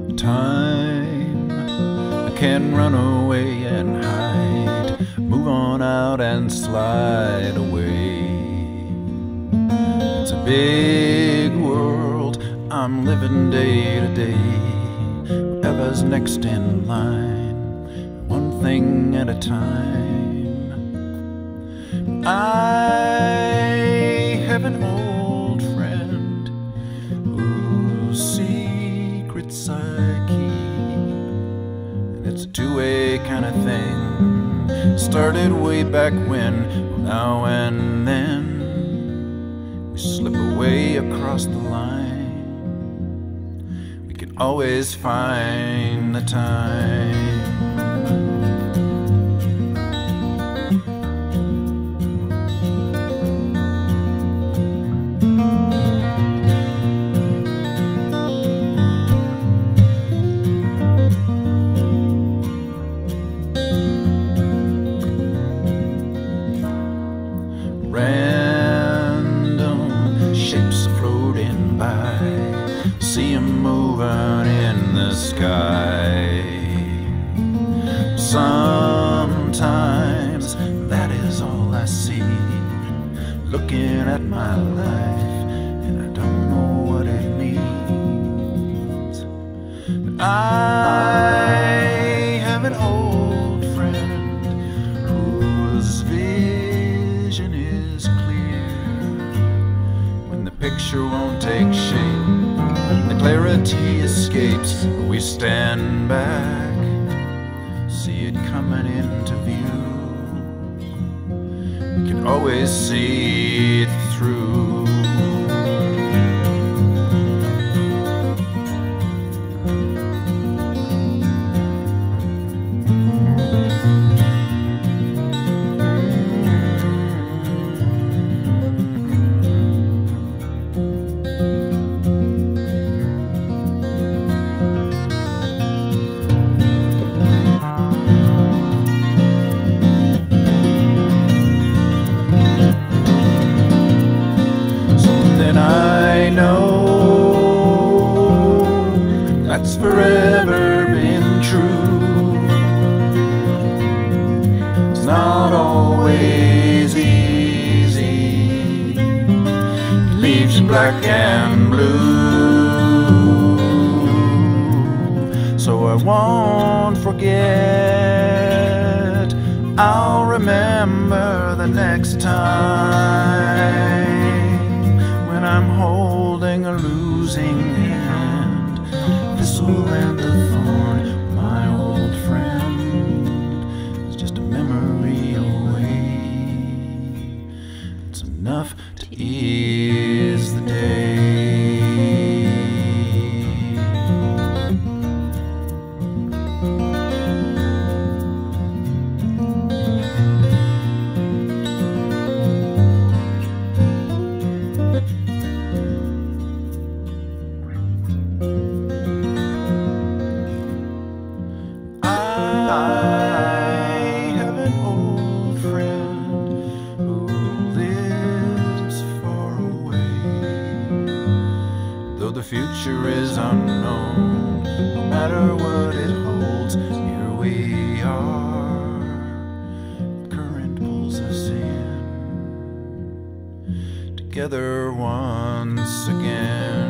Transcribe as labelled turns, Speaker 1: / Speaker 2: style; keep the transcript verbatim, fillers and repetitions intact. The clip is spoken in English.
Speaker 1: Time, I can run away and hide, move on out and slide away. It's a big world, I'm living day to day. Whatever's next in line, one thing at a time. I have an old friend whose secrets I keep, and it's a two-way kind of thing. Started way back when, now and then we slip away across the line. We can always find the time. Random shapes are floating by, see 'em moving in the sky. Sometimes that is all I see, looking at my life, and I don't know what it means. But I have an old friend whose vision is clear. When the picture won't take shape, the clarity escapes, we stand back, see it coming into view. We can always see it through. I know that's forever been true. It's not always easy, it leaves you black and blue. So I won't forget, I'll remember the next time I'm holding a losing hand, thistle and the thorn. My old friend is just a memory away. It's enough to ease the day. I have an old friend who lives far away. Though the future is unknown, no matter what it holds, here we are. The current pulls us in, together once again.